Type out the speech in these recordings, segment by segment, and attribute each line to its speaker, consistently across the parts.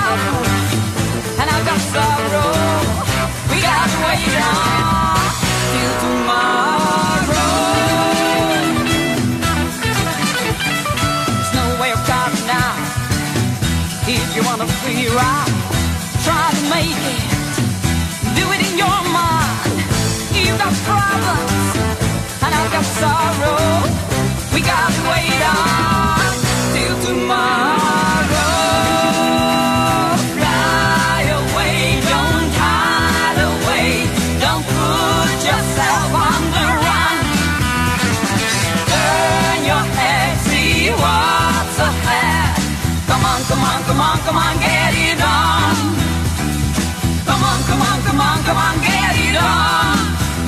Speaker 1: trouble, and I've got sorrow. We gotta wait on till tomorrow. There's no way of cutting now. If you want a free ride, try to make it. Do it in your mind. You've got problems, and I've got sorrow. We gotta wait on till tomorrow. Fly away, don't hide away. Don't put yourself on the run. Turn your head, see what's ahead. Come on, come on, come on, come on, get it on. Come on, come on, come on, come on, get it on.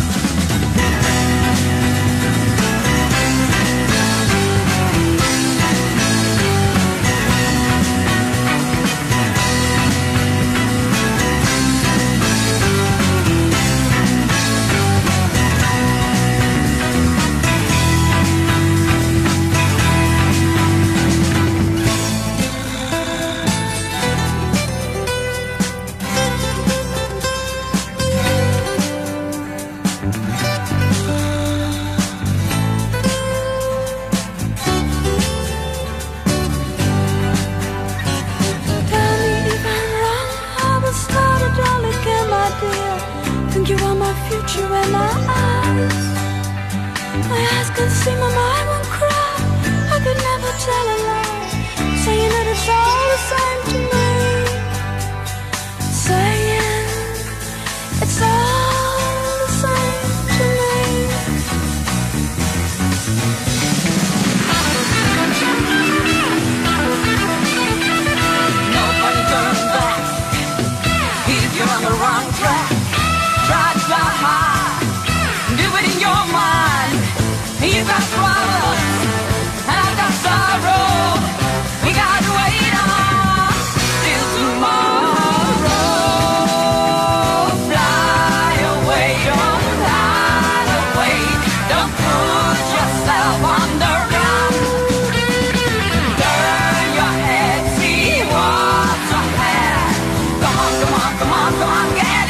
Speaker 1: Think you are my future in my eyes. My eyes can see, my mind won't cry. I could never tell a lie, saying that it's all the same to me. Saying it's all the same to me. Nobody turns back if you're on the wrong track. Try to fly high, do it in your mind. You've got problems, and I've got sorrow. We gotta wait on till tomorrow. Fly away, don't hide away. Don't put yourself on the run. Turn your head, see what's ahead. Come on, come on, come on, come on, get it.